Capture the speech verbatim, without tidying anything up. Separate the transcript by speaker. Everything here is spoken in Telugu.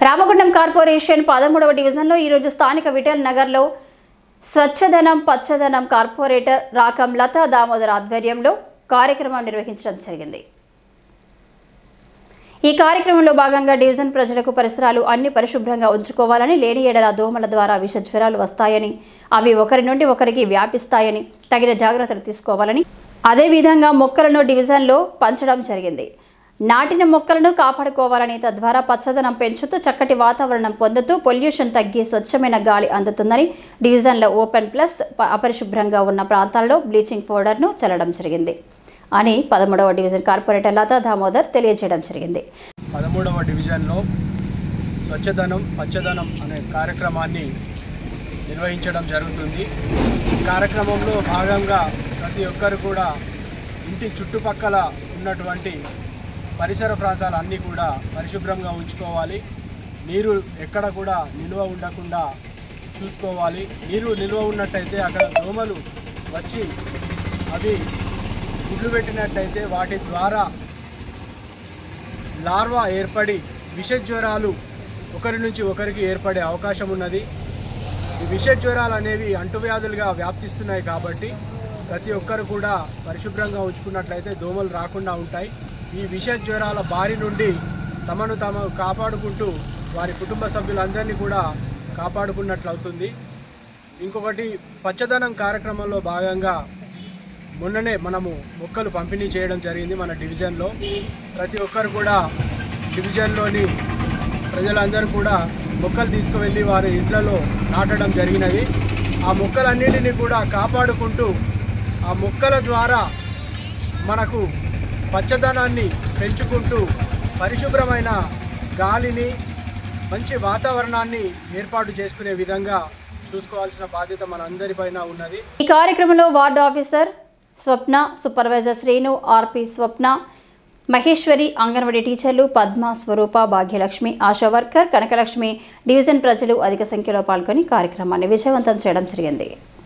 Speaker 1: రామగుండం కార్పొరేషన్ పదమూడవ డివిజన్లో ఈరోజు స్థానిక విఠల్ నగర్లో స్వచ్ఛదనం పచ్చదనం కార్పొరేటర్ రాకం లతా దామోదర్ ఆధ్వర్యంలో కార్యక్రమం నిర్వహించడం జరిగింది. ఈ కార్యక్రమంలో భాగంగా డివిజన్ ప్రజలకు పరిసరాలు అన్ని పరిశుభ్రంగా ఉంచుకోవాలని, లేని ఏడల దోమల ద్వారా విష జ్వరాలు వస్తాయని, అవి ఒకరి నుండి ఒకరికి వ్యాపిస్తాయని తగిన జాగ్రత్తలు తీసుకోవాలని, అదేవిధంగా మొక్కలను డివిజన్లో పంచడం జరిగింది. నాటిన మొక్కలను కాపాడుకోవాలని, తద్వారా పచ్చదనం పెంచుతూ చక్కటి వాతావరణం పొందుతూ పొల్యూషన్ తగ్గి స్వచ్ఛమైన గాలి అందుతుందని, డివిజన్లో ఓపెన్ ప్లస్ అపరిశుభ్రంగా ఉన్న ప్రాంతాల్లో బ్లీచింగ్ పౌడర్ను చల్లడం జరిగింది అని పదమూడవ డివిజన్ కార్పొరేటర్ లతా దామోదర్ తెలియజేయడం జరిగింది.
Speaker 2: పదమూడవ డివిజన్లో స్వచ్ఛదనం పచ్చదనం అనే కార్యక్రమాన్ని నిర్వహించడం జరుగుతుంది. ఈ కార్యక్రమంలో భాగంగా ప్రతి ఒక్కరు కూడా ఇంటి చుట్టుపక్కల ఉన్నటువంటి పరిసర ప్రాంతాలన్నీ కూడా పరిశుభ్రంగా ఉంచుకోవాలి. నీరు ఎక్కడ కూడా నిల్వ ఉండకుండా చూసుకోవాలి. నీరు నిల్వ ఉన్నట్టయితే అక్కడ దోమలు వచ్చి అవి గుడ్లు పెట్టినట్టయితే వాటి ద్వారా లార్వా ఏర్పడి విష జ్వరాలు ఒకరి నుంచి ఒకరికి ఏర్పడే అవకాశం ఉన్నది. ఈ విష జ్వరాలు అనేవి అంటువ్యాధులుగా వ్యాప్తిస్తున్నాయి కాబట్టి ప్రతి ఒక్కరు కూడా పరిశుభ్రంగా ఉంచుకున్నట్లయితే దోమలు రాకుండా ఉంటాయి. ఈ విష జ్వరాల బారి నుండి తమను తాము కాపాడుకుంటూ వారి కుటుంబ సభ్యులందరినీ కూడా కాపాడుకున్నట్లు అవుతుంది. ఇంకొకటి పచ్చదనం కార్యక్రమంలో భాగంగా మొన్ననే మనము మొక్కలు పంపిణీ చేయడం జరిగింది. మన డివిజన్లో ప్రతి ఒక్కరు కూడా డివిజన్లోని ప్రజలందరూ కూడా మొక్కలు తీసుకువెళ్ళి వారి ఇళ్లలో నాటడం జరిగినది. ఆ మొక్కలన్నింటినీ కూడా కాపాడుకుంటూ ఆ మొక్కల ద్వారా మనకు పచ్చదనాన్ని పెంచుకుంటూ పరిశుభ్రమైన గాలిని మంచి వాతావరణాన్ని ఏర్పాటు చేసుకునే విధంగా చూసుకోవాల్సిన బాధ్యత మనందరిపైన ఉన్నది.
Speaker 1: ఈ కార్యక్రమంలో ward officer Swapna, supervisor Srinu, RP Swapna, Maheshwari, anganwadi టీచర్లు Padma, Swaroopa, Bhagyalakshmi, ASHA worker Kanakalakshmi, division ప్రజలు అధిక సంఖ్యలో పాల్గొని కార్యక్రమాన్ని విజయవంతం చేయడం జరిగింది.